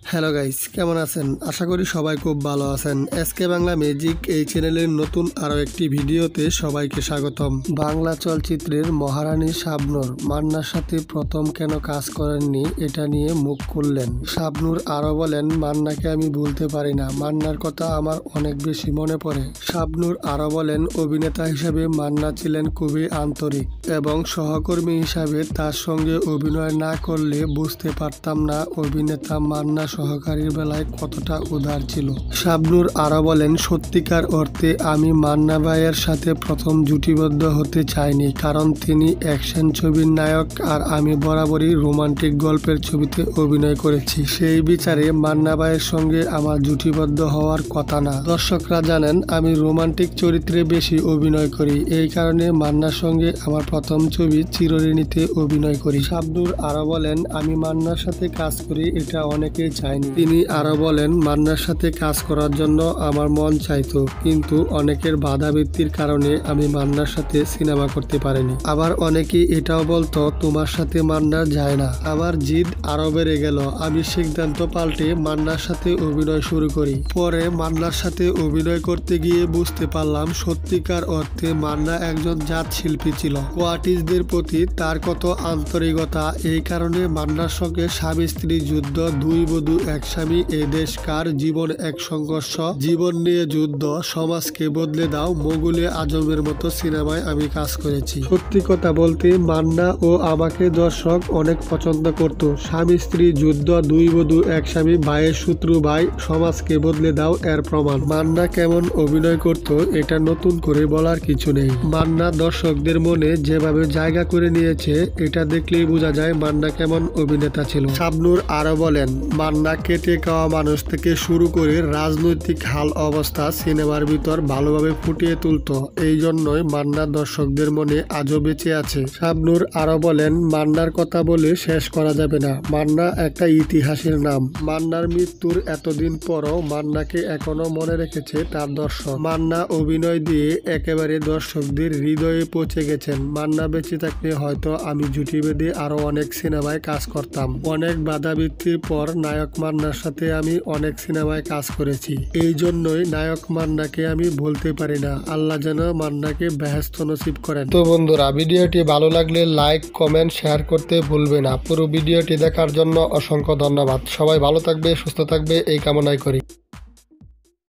Hello guys, কেমন আছেন? আশা করি সবাই খুব ভালো আছেন। এসকে বাংলা ম্যাজিক এই চ্যানেলের নতুন আরও একটি ভিডিওতে সবাইকে স্বাগতম। বাংলা চলচ্চিত্রের মহারানী শাবনূর মান্নার সাথে প্রথম কেন কাজ করেননি এটা নিয়ে মুখ খুললেন। শাবনূর আরও বলেন, মান্নাকে আমি ভুলতে পারি না, মান্নার কথা আমার অনেক বেশি মনে পড়ে। শাবনূর আরও বলেন, অভিনেতা হিসাবে মান্না ছিলেন খুবই আন্তরিক এবং সহকর্মী হিসাবে তার সঙ্গে অভিনয় না করলে বুঝতে পারতাম না অভিনেতা মান্না সহকারীর বেলায় কতটা উদার ছিল। শাবনূর আরও বলেন, সত্যিকার অর্থে আমি মান্না ভাইয়ের সাথে প্রথম জুটিবদ্ধ হতে চাইনি, কারণ তিনি অ্যাকশন ছবির নায়ক আর আমি বরাবরই রোমান্টিক গল্পের ছবিতে অভিনয় করেছি। সেই বিচারে মান্না ভাইয়ের সঙ্গে আমার জুটিবদ্ধ হওয়ার কথা না। দর্শকরা জানেন আমি রোমান্টিক চরিত্রে বেশি অভিনয় করি, এই কারণে মান্নার সঙ্গে আমার প্রথম ছবি চিরঋণীতে অভিনয় করি। শাবনূর আরও বলেন, আমি মান্নার সাথে কাজ করি এটা অনেকেই চায়নি। তিনি আরো বলেন, মান্নার সাথে কাজ করার জন্য আমার মন চাইতো, কিন্তু অনেকের বাধাবিত্তির কারণে আমি মান্নার সাথে সিনেমা করতে পারিনি। আবার অনেকেই এটাও বলতো তোমার সাথে মান্নার যায় না। আবার জিদ আরো বেড়ে গেল, আমি সিদ্ধান্ত পাল্টে মান্নার সাথে অভিনয় শুরু করি। পরে মান্নার সাথে অভিনয় করতে গিয়ে বুঝতে পারলাম সত্যিকার অর্থে মান্না একজন জাত শিল্পী ছিল। কোয়ার্টিস্টদের প্রতি তার কত আন্তরিকতা, এই কারণে মান্নার সঙ্গে স্বামী স্ত্রী যুদ্ধ, দুই বধূ এক স্বামী, এ দেশ কার, জীবন এক সংঘর্ষ, জীবন নিয়ে যুদ্ধ, সমাজকে বদলে দাও, মোগলে আজমের মতো সিনেমায় আমি কাজ করেছি। সত্যি কথা বলতে মান্না ও আমাকে দর্শক অনেক পছন্দ করত। স্বামী স্ত্রী যুদ্ধ, দুই বধূ এক স্বামী, ভাইয়ের শত্রু ভাই, সমাজকে বদলে দাও এর প্রমাণ। মান্না কেমন অভিনয় করত এটা নতুন করে বলার কিছু নেই। মান্না দর্শকদের মনে যেভাবে জায়গা করে নিয়েছে এটা দেখলেই বোঝা যায় মান্না কেমন অভিনেতা ছিল। শাবনূর আরো বলেন, মান্না কেটে খাওয়া মানুষ থেকে শুরু করে রাজনৈতিক হাল অবস্থা সিনেমার ভিতর ভালোভাবে ফুটিয়ে তুলত, এই জন্যই মান্না দর্শকদের মনে আজও বেঁচে আছে। শাবনূর আরো বলেন, মান্নার কথা বলে শেষ করা যাবে না, মান্না একটা ইতিহাসের নাম। মান্নার মৃত্যুর এতদিন পরও মান্নাকে এখনো মনে রেখেছে তার দর্শক। মান্না অভিনয় দিয়ে একেবারে দর্শকদের হৃদয়ে পৌঁছে গেছেন। মান্না বেঁচে থাকলে হয়তো আমি জুটি বেঁধে আরো অনেক সিনেমায় কাজ করতাম। অনেক বাধাবিত্তির পর নায়ক মান্নার সাথে আমি অনেক সিনেমায় কাজ করেছি, এই জন্যই নায়ক মান্নাকে আমি বলতে পারি না। আল্লাহ যেন মান্নাকে বেহেশত নসিব করেন। তো বন্ধুরা, ভিডিওটি ভালো লাগলে লাইক, কমেন্ট, শেয়ার করতে ভুলবে না। পুরো ভিডিওটি দেখার জন্য অসংখ্য ধন্যবাদ। সবাই ভালো থাকবে, সুস্থ থাকবে এই কামনাই করি।